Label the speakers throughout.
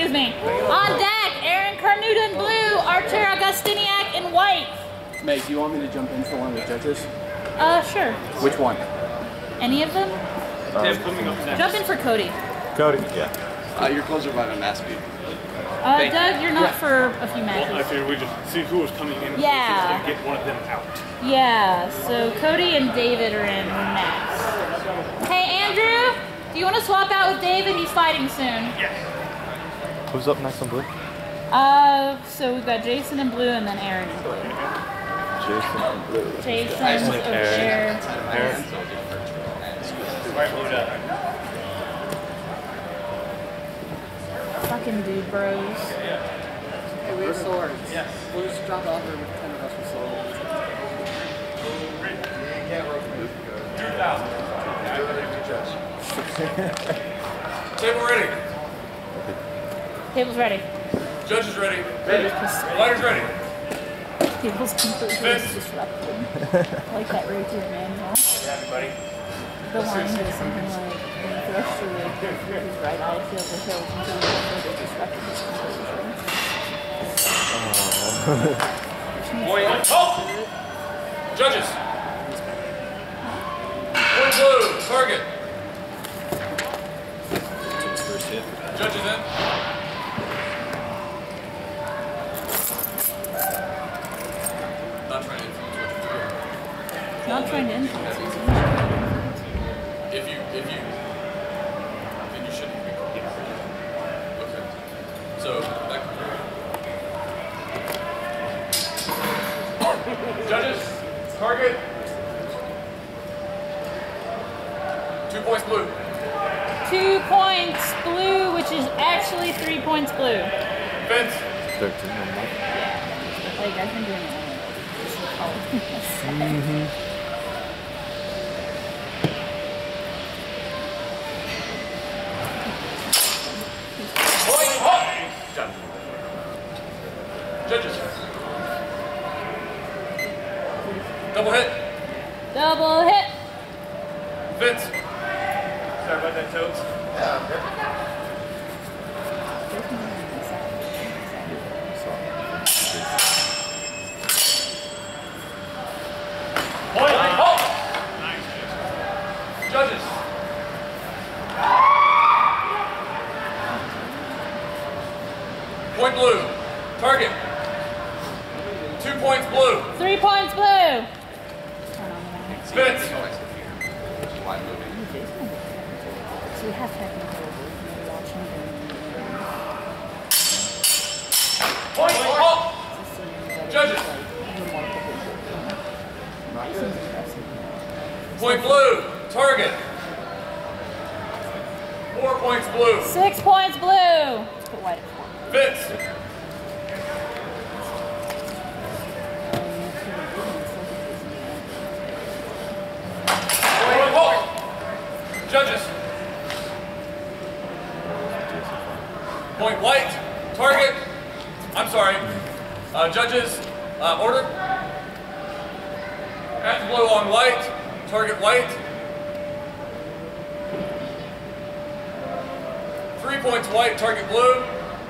Speaker 1: Excuse me. On deck, Aaron Carnuta in blue, Archer Augustiniak in white.
Speaker 2: Meg, do you want me to jump in for one of the judges?
Speaker 1: Sure.
Speaker 2: Which one?
Speaker 1: Any of them? Jump in for Cody.
Speaker 3: Cody, yeah.
Speaker 4: Your clothes are by my mask beat.
Speaker 1: Doug, you're not for a few matches.
Speaker 5: Well, I figured we just see who was coming in.
Speaker 1: Yeah.
Speaker 5: And get one of them out.
Speaker 1: Yeah, so Cody and David are in next. Hey, Andrew, do you want to swap out with David? He's fighting soon.
Speaker 5: Yeah.
Speaker 3: Who's up next on blue?
Speaker 1: So we've got Jason in blue and then Aaron in blue.
Speaker 3: Jason and blue.
Speaker 1: Jason,
Speaker 3: Aaron.
Speaker 1: Aaron. Fucking dude bros.
Speaker 2: Hey, we have swords. Yes. We'll just drop it off here with 10 of us with swords.
Speaker 6: Table ready.
Speaker 1: Table's ready.
Speaker 6: Judge is ready. Lighter's ready.
Speaker 1: Table's completely disrupted. Like that rotating manual.
Speaker 6: Everybody.
Speaker 1: The line goes something like, when you thrust through his right eye feels the hills until you further disrupted his composure.
Speaker 6: Point. Oh! Judges. Point blue. Target. Judges in. Not trying to influence what you're doing.
Speaker 1: Not trying to influence you.
Speaker 6: If you, then you shouldn't be. Okay. So, back. Judges, target. 2 points blue.
Speaker 1: 2 points blue, which is actually 3 points blue.
Speaker 6: Vince.
Speaker 3: 13.
Speaker 1: Yeah. Like, I've been doing it all.
Speaker 6: Judges. Double hit.
Speaker 1: Double hit.
Speaker 6: Vince. Sorry about that, Toads. Point. Oh. Nice. Judges. Point blue. Target. 2 points blue.
Speaker 1: 3 points blue.
Speaker 6: Vince.
Speaker 1: So we have technical watching
Speaker 6: Point. Oh. Judges. Point blue. Target. 4 points blue.
Speaker 1: 6 points blue. Let's put white at 4.
Speaker 6: Vince. Judges. Point white. Target. I'm sorry. Judges. Order. Half blue on white. Target white. 3 points white. Target blue.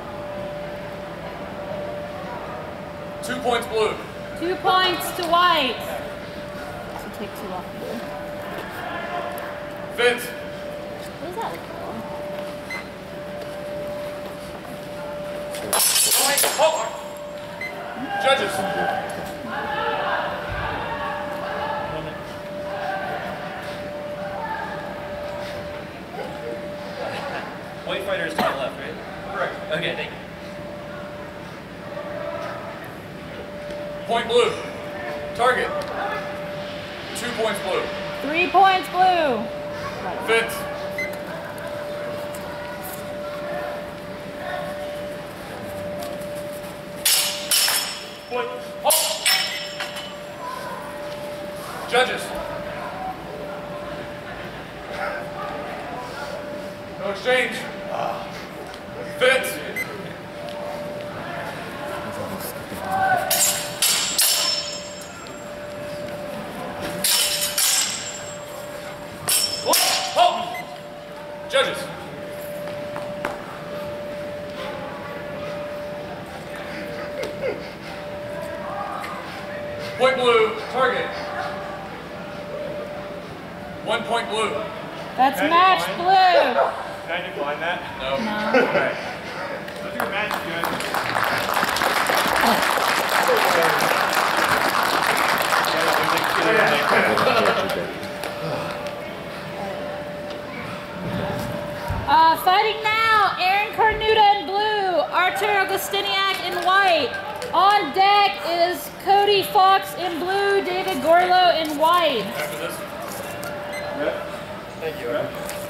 Speaker 6: 2 points blue.
Speaker 1: 2 points to white. So take 2 off blue.
Speaker 6: Vince.
Speaker 1: What is that looking for?
Speaker 6: Oh. Judges.
Speaker 7: White fighter is to my left, right?
Speaker 6: Correct.
Speaker 7: Okay, thank you.
Speaker 6: Point blue. Target. 2 points blue.
Speaker 1: 3 points blue.
Speaker 6: Vince. Point. Oh. Judges. No exchange. Vince. Judges. Point blue, target. 1 point blue.
Speaker 1: That's match blue.
Speaker 5: Can I decline that?
Speaker 6: No.
Speaker 1: No.
Speaker 5: Okay. Let's do a match,
Speaker 1: Fighting now, Aaron Carnuta in blue, Artur Augustiniak in white. On deck is Cody Fox in blue, David Gorlow in white.
Speaker 6: After this.
Speaker 5: Thank you.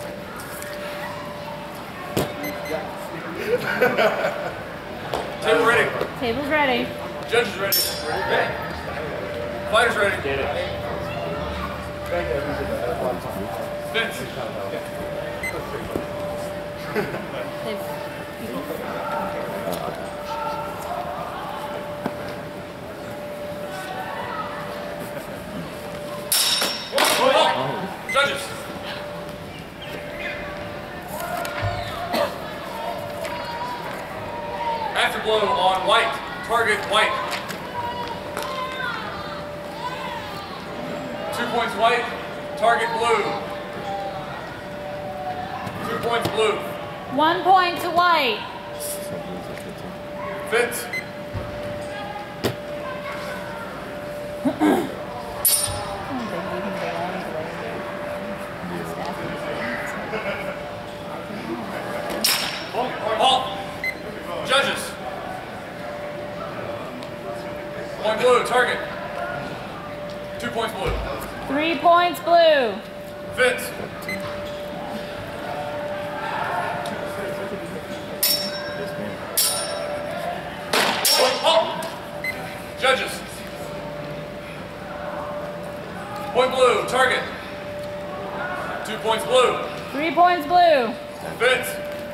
Speaker 6: Table ready.
Speaker 1: Table's ready.
Speaker 6: Judges ready. Ready. Fighters ready. Vince. Judges. Afterglow on white. Target white. 2 points white. Target blue. 2 points blue.
Speaker 1: 1 point to white.
Speaker 6: Vince. Halt. Judges. Point blue, target. 2 points blue.
Speaker 1: 3 points blue.
Speaker 6: Vince. Halt. Judges. Point blue, target. 2 points blue.
Speaker 1: 3 points blue.
Speaker 6: Vince.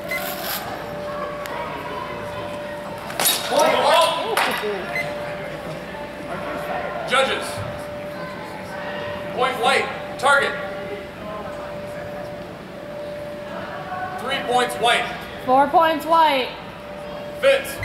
Speaker 6: Halt. Judges. Point white, target. 3 points white.
Speaker 1: 4 points white.
Speaker 6: Vince.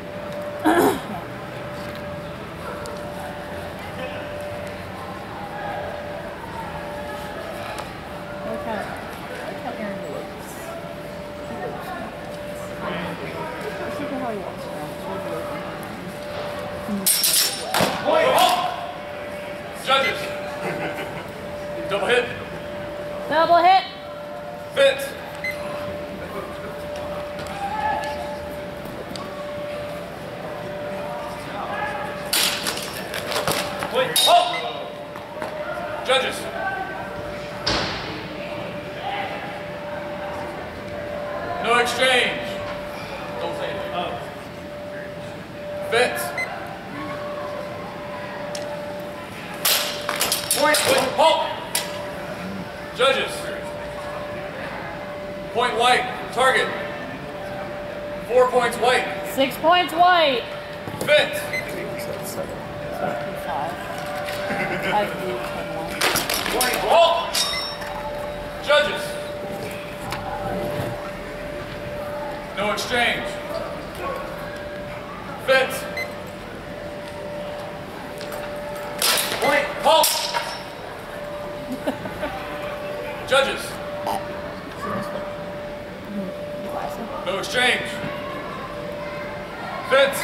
Speaker 6: Judges. Double hit.
Speaker 1: Double hit.
Speaker 6: Vince. Wait. Halt. Judges. No exchange. Don't say anything. Vince. Point. Halt. Judges. Point white. Target. 4 points white.
Speaker 1: 6 points white.
Speaker 6: Vince. Halt. Judges. No exchange. Vince. Point. Halt. Judges. No exchange. Vince.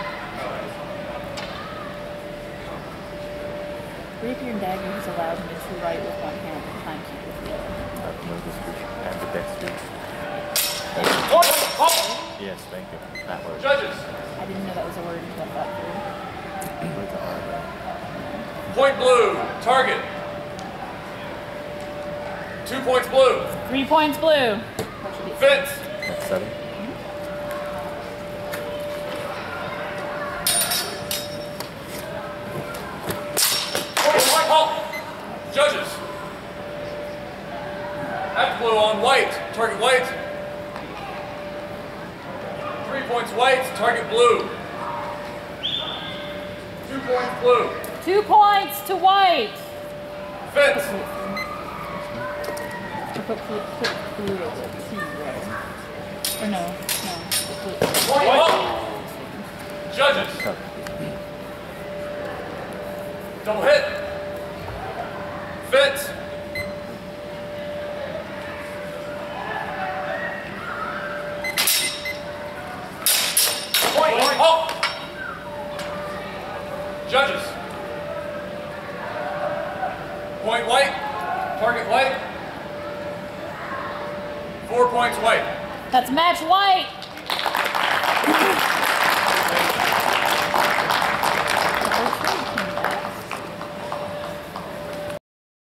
Speaker 1: Rapier and dagger is allowed me to write with one hand and timekeep with the other.
Speaker 3: And the dexterity.
Speaker 6: Halt.
Speaker 3: Yes, thank you. That word.
Speaker 6: Judges.
Speaker 1: I didn't know that was a word until I thought through.
Speaker 3: Where's the R?
Speaker 6: Point blue. Target. 2 points blue.
Speaker 1: 3 points blue.
Speaker 6: Vince.
Speaker 3: That's 7.
Speaker 6: Halt. Judges. Afterglow on white. Target white. 3 points white. Target blue. 2 points blue.
Speaker 1: 2 points to white.
Speaker 6: Vince.
Speaker 1: Put blue as a T there. Or no. Blue.
Speaker 6: Point. Halt. Judges. Double hit. Fit. Point. Oh. Judges. Point white. Target white. 4 points white.
Speaker 1: That's match white.